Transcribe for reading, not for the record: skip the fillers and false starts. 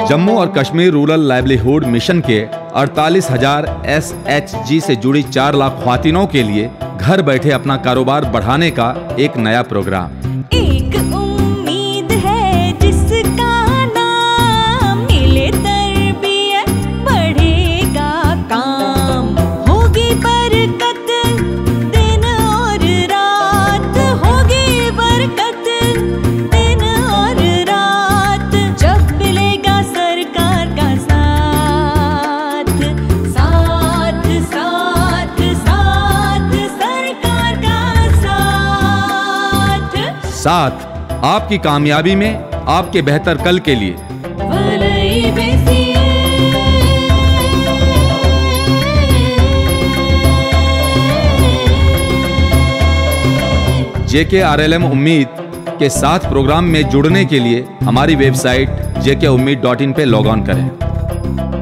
जम्मू और Kashmir rural livelihood mission के 48,000 SHG से जुड़ी 4 लाख ख्वातीनों के लिए घर बैठे अपना कारोबार बढ़ाने का एक नया प्रोग्राम। एक उम्मीद है जिसका नाम मिले तरबियत बढ़ेगा काम, होगी बरकत दिन और रात, होगी बरकत दिन और रात, जब मिलेगा सरकार का साथ साथ साथ साथ सरकार का साथ आपकी कामयाबी में, आपके बेहतर कल के लिए। JKRLM उम्मीद के साथ प्रोग्राम में जुड़ने के लिए हमारी वेबसाइट jkummid.in पे लॉग ऑन करें।